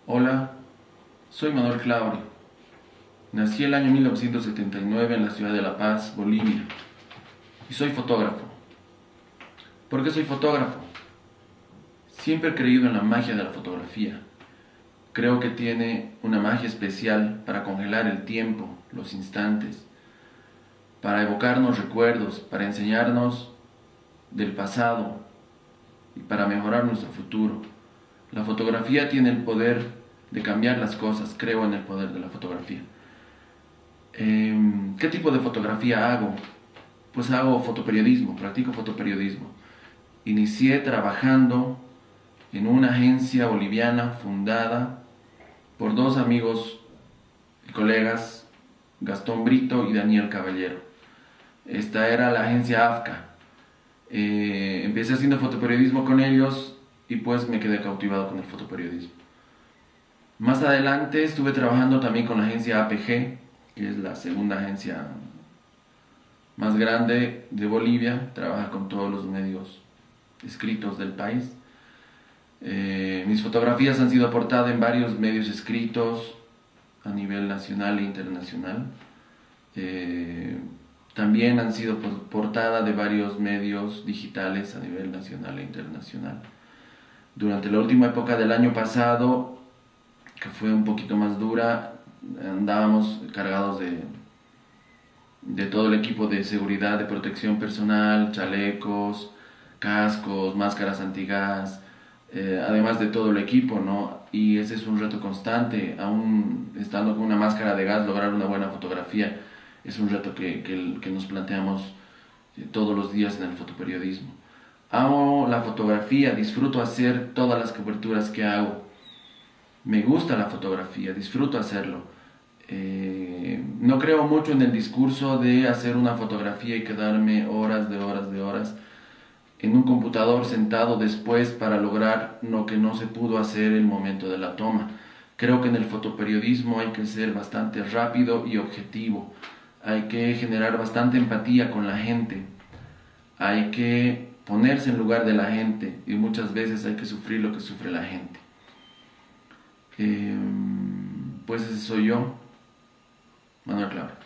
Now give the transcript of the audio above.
Hola, soy Manuel Claure. Nací el año 1979 en la ciudad de La Paz, Bolivia, y soy fotógrafo. ¿Por qué soy fotógrafo? Siempre he creído en la magia de la fotografía. Creo que tiene una magia especial para congelar el tiempo, los instantes, para evocarnos recuerdos, para enseñarnos del pasado y para mejorar nuestro futuro. La fotografía tiene el poder de cambiar las cosas, creo en el poder de la fotografía. ¿Qué tipo de fotografía hago? Pues hago fotoperiodismo, practico fotoperiodismo. Inicié trabajando en una agencia boliviana fundada por dos amigos y colegas, Gastón Brito y Daniel Caballero. Esta era la agencia AFCA. Empecé haciendo fotoperiodismo con ellos y pues me quedé cautivado con el fotoperiodismo. Más adelante estuve trabajando también con la agencia APG, que es la segunda agencia más grande de Bolivia, trabaja con todos los medios escritos del país. Mis fotografías han sido aportadas en varios medios escritos a nivel nacional e internacional. También han sido portada de varios medios digitales a nivel nacional e internacional. Durante la última época del año pasado, que fue un poquito más dura, andábamos cargados de todo el equipo de seguridad, de protección personal, chalecos, cascos, máscaras antigas, además de todo el equipo, ¿no? Y ese es un reto constante, aún estando con una máscara de gas, lograr una buena fotografía es un reto que nos planteamos todos los días en el fotoperiodismo. Amo la fotografía, disfruto hacer todas las coberturas que hago. Me gusta la fotografía, disfruto hacerlo. No creo mucho en el discurso de hacer una fotografía y quedarme horas de horas de horas en un computador sentado después para lograr lo que no se pudo hacer en el momento de la toma. Creo que en el fotoperiodismo hay que ser bastante rápido y objetivo. Hay que generar bastante empatía con la gente. Hay que ponerse en lugar de la gente y muchas veces hay que sufrir lo que sufre la gente. Pues ese soy yo, Manuel Claure.